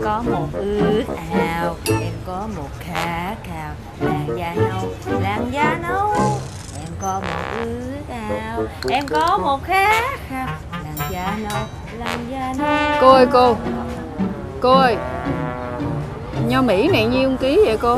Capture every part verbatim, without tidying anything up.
có một ước ao, em có một khát khao, làn da nâu, làn da nâu. Em có một ước ao, em có một khát khao, làn da nâu, làn da nâu. Cô ơi cô, cô ơi, nho Mỹ này nhiêu ký vậy cô?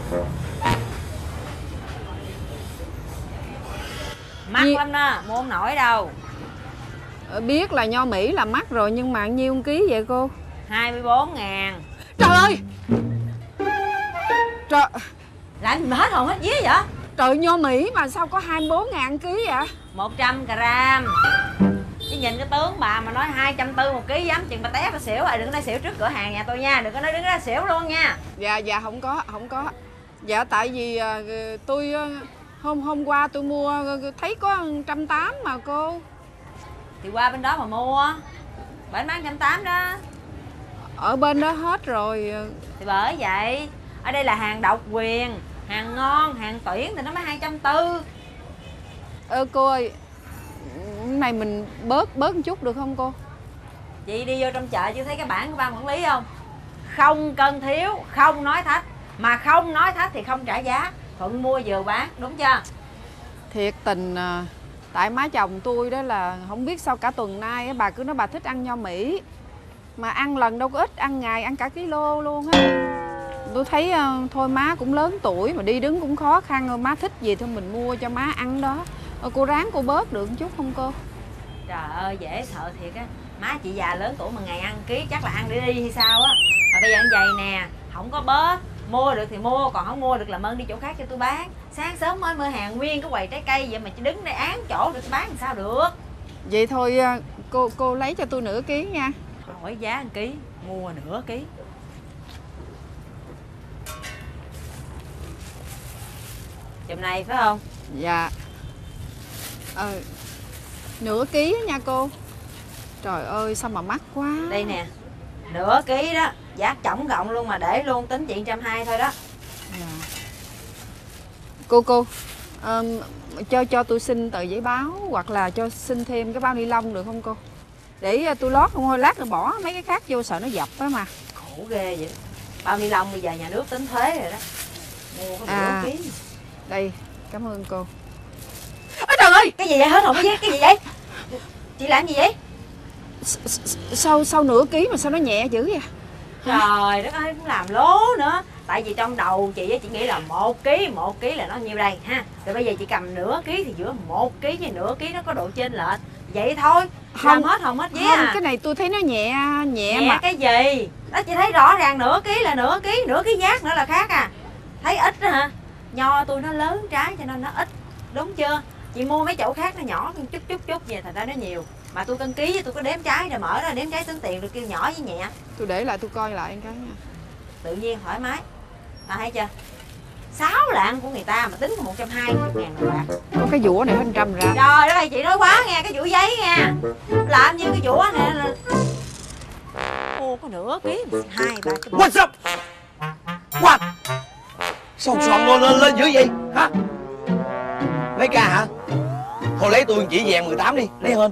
Mắc Nhi... lắm đó, mua không nổi đâu. Biết là nho Mỹ là mắc rồi, nhưng mà nhiêu ký vậy cô? hai mươi bốn ngàn. Trời ơi! Trời... Làm gì mà hết hồn hết vía vậy? Trời, nho Mỹ mà sao có hai mươi bốn ngàn ký vậy? một trăm gram. Chứ nhìn cái tướng bà mà nói hai trăm tư một ký dám chừng bà té bà xỉu rồi. Đừng có nói xỉu trước cửa hàng nhà tôi nha. Đừng có nói đứng ra xỉu luôn nha. Dạ, dạ không có, không có. Dạ tại vì uh, tôi uh, hôm hôm qua tôi mua uh, thấy có một trăm tám mươi mà cô. Thì qua bên đó mà mua. Bên bán một trăm tám mươi đó. Ở bên đó hết rồi. Thì bởi vậy, ở đây là hàng độc quyền, hàng ngon, hàng tuyển thì nó mới hai trăm tư mươi. Ơ cô ơi, này mình bớt bớt một chút được không cô? Chị đi vô trong chợ chứ thấy cái bảng của ban quản lý không? Không cân thiếu, không nói thách. Mà không nói thách thì không trả giá. Thuận mua vừa bán, đúng chưa? Thiệt tình, tại má chồng tôi đó là không biết sao cả tuần nay bà cứ nói bà thích ăn nho Mỹ. Mà ăn lần đâu có ít, ăn ngày ăn cả ký-lô luôn á. Tôi thấy uh, thôi má cũng lớn tuổi mà đi đứng cũng khó khăn rồi, má thích gì thôi mình mua cho má ăn đó. Ờ, cô ráng cô bớt được một chút không cô? Trời ơi dễ sợ thiệt á. Má chị già lớn tuổi mà ngày ăn ký chắc là ăn để đi hay sao á. Mà bây giờ ăn giày nè, không có bớt. Mua được thì mua, còn không mua được làm ơn đi chỗ khác cho tôi bán. Sáng sớm mới mở hàng nguyên cái quầy trái cây vậy mà chị đứng đây án chỗ được bán làm sao được. Vậy thôi cô cô lấy cho tôi nửa ký nha. Hỏi giá một ký, mua nửa ký. Chùm này phải không? Dạ. Ờ, nửa ký nha cô. Trời ơi sao mà mắc quá. Đây nè, nửa ký đó, giá tổng cộng luôn mà để luôn, tính chuyện trăm hai thôi đó. Dạ. Cô cô, um, cho cho tôi xin tờ giấy báo hoặc là cho xin thêm cái bao ni lông được không cô? Để tôi lót không thôi, lát rồi bỏ mấy cái khác vô sợ nó dập á mà. Khổ ghê vậy. Bao ni lông bây giờ nhà nước tính thuế rồi đó. Mua có à, nửa ký. Đây, cảm ơn cô. Ôi trời ơi, cái gì vậy hết hồn với cái gì vậy? Chị làm gì vậy? Sao sao nửa ký mà sao nó nhẹ dữ vậy? Trời đất ơi, cũng làm lố nữa. Tại vì trong đầu chị á, chị nghĩ là một ký, một ký là nó nhiêu đây ha. Rồi bây giờ chị cầm nửa ký thì giữa một ký với nửa ký nó có độ chênh lệch. Vậy thôi, không làm hết hồn hết vía à. Cái này tôi thấy nó nhẹ nhẹ, nhẹ mà cái gì? Đó chị thấy rõ ràng nửa ký là nửa ký, nửa ký nhát nữa là khác à. Thấy ít đó hả? Nho tôi nó lớn trái cho nên nó ít. Đúng chưa? Chị mua mấy chỗ khác nó nhỏ chút chút chút vậy thành ra nó nhiều. Mà tôi cân ký tôi có đếm trái rồi mở ra đếm trái tính tiền rồi kêu nhỏ với nhẹ. Tôi để lại tôi coi lại cái nha. Tự nhiên thoải mái. À, thấy chưa? Sáu lạng của người ta mà tính có một trăm hai mươi ngàn đồng bạc. Có cái dũa này hết trăm ra. Trời ơi chị nói quá nghe, cái dũa giấy nha. Làm như cái dũa này là... Ô có nửa ký hai ba cái. What's up? What? Sao soạn lên lên lên dữ vậy hả? Lấy ca hả? Thôi lấy tôi chỉ vàng mười tám đi, lấy hơn.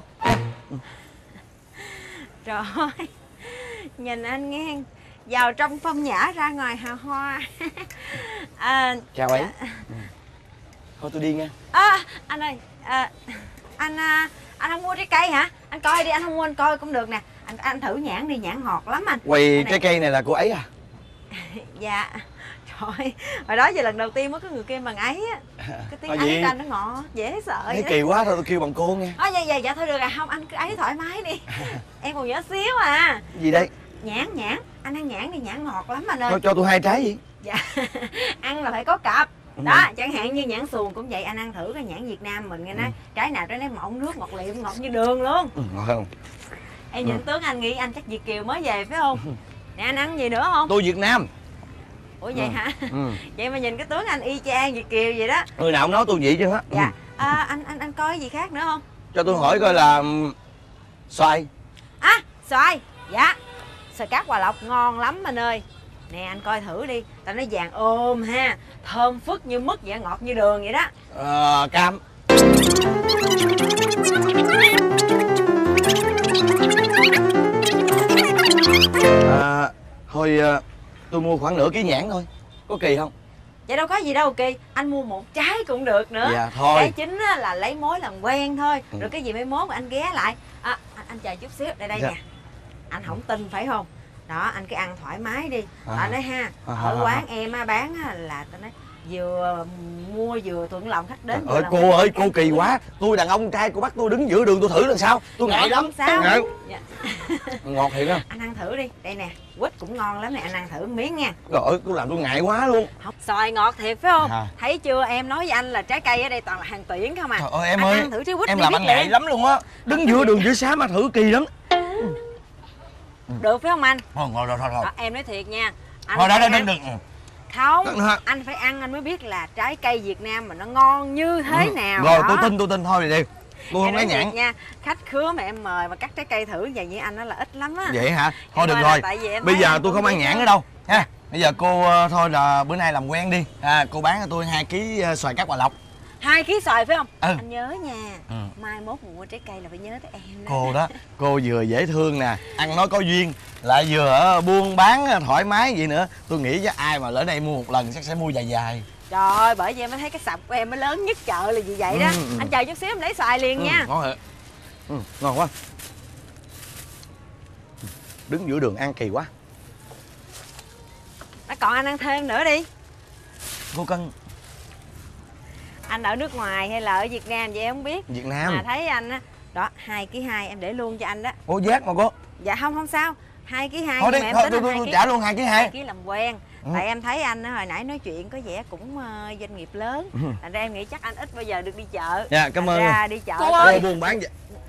Trời ơi, nhìn anh nghe vào trong phong nhã ra ngoài hào hoa. À, chào ấy. À... Thôi tôi đi nha. À, anh ơi, à, anh anh không mua trái cây hả? Anh coi đi, anh không mua anh coi cũng được nè. Anh anh thử nhãn đi, nhãn ngọt lắm anh. Quầy trái cây này là cô ấy à? Dạ. Trời, hồi đó giờ lần đầu tiên mới có người kêu bằng ấy á. Cái tiếng ấy của anh nó ngọt, dễ sợ. Thấy kỳ quá thôi tôi kêu bằng cô nghe. Ờ dạ dạ dạ thôi được à, không anh cứ ấy thoải mái đi. Em còn nhớ xíu à. Gì đây? Nhãn nhãn, anh ăn nhãn đi, nhãn ngọt lắm anh ơi. Thôi cho tôi hai trái gì? Dạ. Ăn là phải có cặp. Đó, chẳng hạn như nhãn xuồng cũng vậy, anh ăn thử cái nhãn Việt Nam mình nghe nói, ừ. trái nào trái nấy mọng nước ngọt liệm, ngọt như đường luôn. Ừ, ngọt không? Em nhìn ừ. tướng anh nghĩ anh chắc Việt kiều mới về phải không? Nè anh ăn gì nữa không? Tôi Việt Nam. Ủa vậy ừ. hả? Ừ. Vậy mà nhìn cái tướng anh y chang Việt kiều vậy đó. Người nào cũng nói tôi vậy chứ hết. Dạ. À, anh anh anh coi gì khác nữa không? Cho tôi hỏi coi là xoài. À, xoài. Dạ. Xoài cát Hòa Lộc ngon lắm anh ơi. Nè anh coi thử đi, tao nói vàng ôm ha, thơm phức như mứt vậy, ngọt như đường vậy đó. Ờ, cam. À, thôi Thôi tôi mua khoảng nửa ký nhãn thôi. Có kỳ không? Vậy đâu có gì đâu Kỳ. Anh mua một trái cũng được nữa. Dạ thôi. Cái chính là lấy mối làm quen thôi. Ừ. Rồi cái gì mai mốt anh ghé lại. À, anh, anh chờ chút xíu. Đây đây dạ. nè. Anh không tin phải không? Đó anh cứ ăn thoải mái đi. À. Anh nói ha. À, ở à, quán à. em bán là tao nói vừa mua vừa thuận lòng khách đến. Ơi cô ơi, cô kỳ quá. Tôi đàn ông trai, cô bắt tôi đứng giữa đường tôi thử làm sao? Tôi ngại lắm. Sao? Ngại. Dạ. Ngọt thiệt á. Anh ăn thử đi. Đây nè, quýt cũng ngon lắm nè, anh ăn thử miếng nha. Trời ơi, cô làm tôi ngại quá luôn. Học xoài ngọt thiệt phải không? À. Thấy chưa, em nói với anh là trái cây ở đây toàn là hàng tuyển không à. Trời ơi em anh ơi, ăn thử trái quýt em đi làm biết anh ngại liền. lắm luôn á. Đứng giữa đường giữa xá mà thử kỳ lắm. Được phải không anh? Thôi thôi thôi thôi. Đó, em nói thiệt nha. Anh Thôi đó phải đó ăn- đừng. Không, Đừng hả? anh phải ăn anh mới biết là trái cây Việt Nam mà nó ngon như thế Ừ. nào. Rồi đó. tôi tin tôi tin thôi đi. Tôi không Em lấy nói thiệt nhãn. nha, khách khứa mà em mời mà cắt trái cây thử vậy như anh đó là ít lắm á. Vậy hả? Thôi Nhưng được mà là rồi. tại vì em Bây thấy giờ anh tôi cũng không ăn biết nhãn đó. nữa đâu ha. Bây giờ cô ờ, thôi là bữa nay làm quen đi. À, cô bán cho tôi hai ký ờ, xoài cát Hòa Lộc. Hai ký xoài phải không? Ừ. Anh nhớ nha. Ừ. Mai mốt mua trái cây là phải nhớ tới em đó. Cô đó, cô vừa dễ thương nè, ăn nói có duyên, lại vừa ở buôn bán thoải mái vậy nữa. Tôi nghĩ với ai mà lỡ đây mua một lần chắc sẽ mua dài dài. Trời ơi, bởi vì em mới thấy cái sạp của em mới lớn nhất chợ là gì vậy đó. Ừ, ừ. Anh chờ chút xíu em lấy xoài liền Ừ, nha. ngon thiệt. Ừ, ngon quá. Đứng giữa đường ăn kỳ quá. Đã còn anh ăn thêm nữa đi. Cô cân Anh ở nước ngoài hay là ở Việt Nam vậy em không biết. Việt Nam. Mà thấy anh á, đó hai ký hai em để luôn cho anh đó. Ô giác mà cô. Dạ không không sao. Hai ký hai Thôi đi, mà em thôi tính tôi, là tôi, hai tôi ký. trả luôn hai ký hai. Hai ký làm quen. Ừ. Tại em thấy anh á, hồi nãy nói chuyện có vẻ cũng uh, doanh nghiệp lớn. Ừ. Thành ra em nghĩ chắc anh ít bao giờ được đi chợ. Dạ, cảm Thành ơn. ra đi chợ. Cô tự- ơi. Cô buôn bán vậy.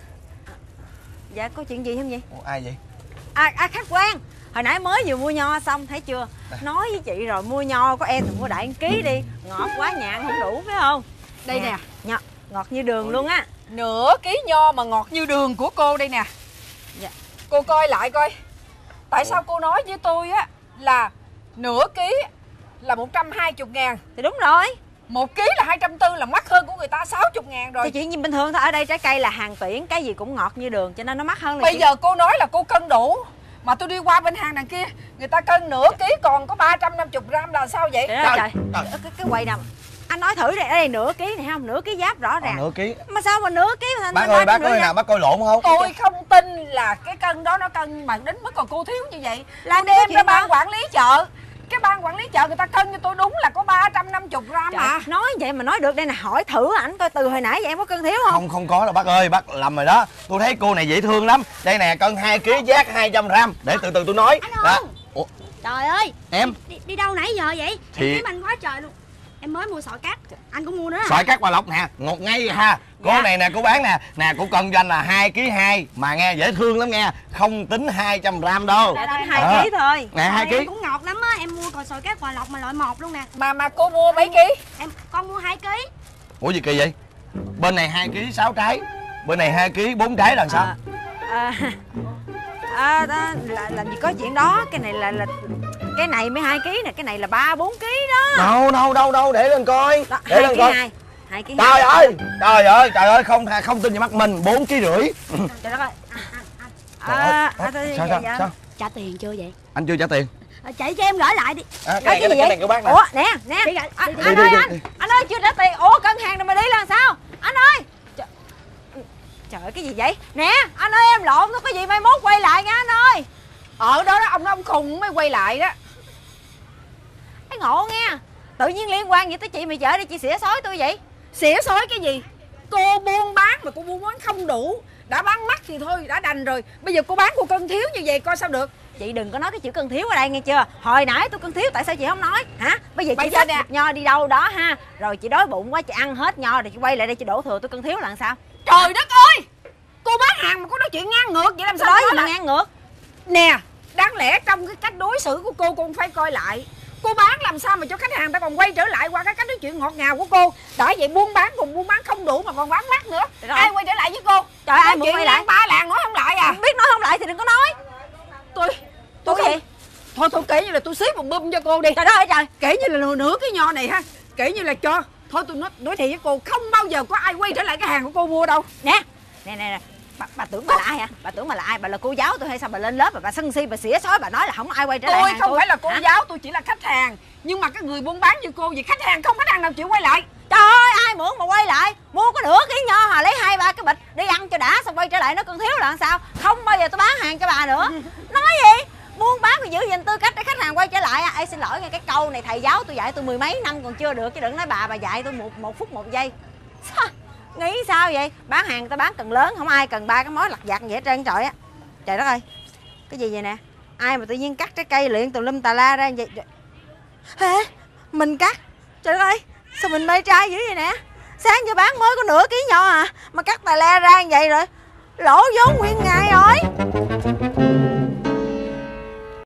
Dạ có chuyện gì không vậy? Ủa, ai vậy? À, à khách quen. Hồi nãy mới vừa mua nho xong thấy chưa? Nói với chị rồi mua nho của em thì mua đại một ký đi. Ngọt quá nhạn không đủ phải không? Đây nè, Nho ngọt như đường luôn á. nửa ký nho mà ngọt như đường của cô đây nè. Dạ. Cô coi lại coi. Tại sao cô nói với tôi á là nửa ký là một trăm hai mươi ngàn, Thì đúng rồi. một ký là hai trăm tư mươi là mắc hơn của người ta sáu mươi ngàn rồi. Thì chuyện gì bình thường thôi. Ở đây trái cây là hàng tuyển, cái gì cũng ngọt như đường cho nên nó mắc hơn là Bây chuyện- giờ cô nói là cô cân đủ, mà tôi đi qua bên hàng đằng kia người ta cân nửa ký còn có ba trăm năm mươi gram là sao vậy? Trời ơi, Trời, trời. trời. Cái, cái quầy nào anh nói thử đây, ở đây nửa ký này không, nửa ký giáp rõ Ờ, ràng. nửa ký. Mà sao mà nửa ký mà Bác nó ơi, bác nửa ơi giáp? nào, bác coi lộn không? Tôi không tin là cái cân đó nó cân mà đến mức còn cô thiếu như vậy. Làm Tôi cái đem chuyện ra đó. ban quản lý chợ, cái ban quản lý chợ người ta cân cho tôi đúng là có ba trăm năm mươi gram Trời, mà. nói vậy mà nói được đây nè, hỏi thử ảnh coi từ hồi nãy vậy em có cân thiếu không? Không không có đâu bác ơi, bác lầm rồi đó. Tôi thấy cô này dễ thương lắm. Đây nè, cân hai ký giác hai trăm gram. Để từ từ tôi nói. Anh Đó. ơi. Ủa, Trời ơi, em đi, đi đâu nãy giờ vậy? Thì- Em kiếm anh quá trời luôn. Em mới mua sỏi cát, anh cũng mua nữa hả? xoài cát Hòa Lộc nè, ngọt ngay ha. Cô Dạ. này nè, cô bán nè. Nè, cô cân cho anh là hai ký hai. Mà nghe dễ thương lắm nghe. Không tính hai trăm gram đâu. Đã tính Ờ. hai ký thôi. Nè, hai Trời, em ký. cũng ngọt lắm á, em mua còn sỏi cát Hòa Lộc mà loại một luôn nè. Mà mà cô mua mấy ký? Em con mua hai ký. Ủa gì kỳ vậy? Bên này hai ký sáu trái. Bên này hai ký bốn trái là sao? À, à, à, đó, là, làm gì có chuyện đó. Cái này là là cái này mới hai ký nè, cái này là ba bốn ký đó. Đâu đâu đâu đâu, để lên coi. Đó, Để hai lên ký coi. hai. Hai ký Trời ơi, trời ơi, trời ơi, không không tin vào mắt mình, bốn ký rưỡi. Trời đất ơi. Trời ơi, À, ủa, à, thôi, sao dạ, sao dạ. sao? Trả tiền chưa vậy? Anh chưa trả tiền. À, chạy cho em gửi lại đi. À, Ủa, cái này, cái này của bác nè. Ủa nè nè Đi rồi, anh, đi, anh đi, ơi đi, anh đi. anh ơi chưa trả tiền. Ủa cân hàng rồi mà đi là sao anh ơi? Trời, trời ơi cái gì vậy nè anh ơi, em lộn thôi, có gì mai mốt quay lại nha anh ơi. Ở đó đó ông đó ông khùng mới quay lại đó. Cái ngộ nghe, tự nhiên liên quan gì tới chị mày chở đi chị xỉa xói tôi vậy? Xỉa xói cái gì? Cô buôn bán mà cô buôn bán không đủ. Đã bán mắc thì thôi đã đành rồi. Bây giờ cô bán cô cân thiếu như vậy coi sao được. Chị đừng có nói cái chữ cân thiếu ở đây nghe chưa? Hồi nãy tôi cân thiếu tại sao chị không nói hả? Bây giờ Bây chị giờ xách nè. một nho đi đâu đó ha, rồi chị đói bụng quá chị ăn hết nho rồi chị quay lại đây chị đổ thừa tôi cân thiếu là làm sao? Trời đất ơi, cô bán hàng mà cô nói chuyện ngang ngược vậy làm Sao sao nói nói gì mà là... ngang ngược? Nè, đáng lẽ trong cái cách đối xử của cô cô cũng phải coi lại. Cô bán làm sao mà cho khách hàng ta còn quay trở lại qua cái cách nói chuyện ngọt ngào của cô. Đã vậy buôn bán cùng buôn bán không đủ mà còn bán mắc nữa. Trời đất Ai ơi. quay trở lại với cô? Trời ai Nói muốn chuyện quay lại? ngang ba làng nói không lại à? Không biết nói không lại thì đừng có nói. Tôi Tôi tôi gì? không... Thôi thôi kể như là tôi xếp một bum cho cô đi. Trời đất ơi trời. Kể như là nửa, nửa cái nho này ha. Kể như là cho. Thôi tôi nói nói thiệt với cô, không bao giờ có ai quay trở lại cái hàng của cô mua đâu. Nè nè nè nè, bà, bà tưởng bà là ai hả? Bà tưởng bà là ai? Bà là cô giáo tôi hay sao bà lên lớp mà bà sân si bà xỉa xói bà nói là không ai quay trở lại Tôi hàng không tôi. phải là cô Hả? giáo, tôi chỉ là khách hàng. Nhưng mà cái người buôn bán như cô vậy, khách hàng không khách hàng nào chịu quay lại. Trời ơi, ai mượn mà quay lại? Mua có nửa ký nho hà lấy hai ba cái bịch đi ăn cho đã, xong quay trở lại nó còn thiếu là làm sao? Không bao giờ tôi bán hàng cho bà nữa. Nói gì? Buôn bán phải giữ gìn tư cách để khách hàng quay trở lại. Ê, xin lỗi nghe, cái câu này thầy giáo tôi dạy tôi mười mấy năm còn chưa được, chứ đừng nói bà bà dạy tôi một một phút một giây. Sao? Nghĩ sao vậy? Bán hàng ta bán cần lớn, không ai cần ba cái mối lặt vặt vậy hết trơn trời á. Trời đất ơi, cái gì vậy nè? Ai mà tự nhiên cắt trái cây luyện tùm lum tà la ra vậy? Hả? Mình cắt? Trời đất ơi, sao mình mê trai dữ vậy nè? Sáng giờ bán mới có nửa ký nho à, mà cắt tà la ra như vậy rồi lỗ vốn nguyên ngày rồi.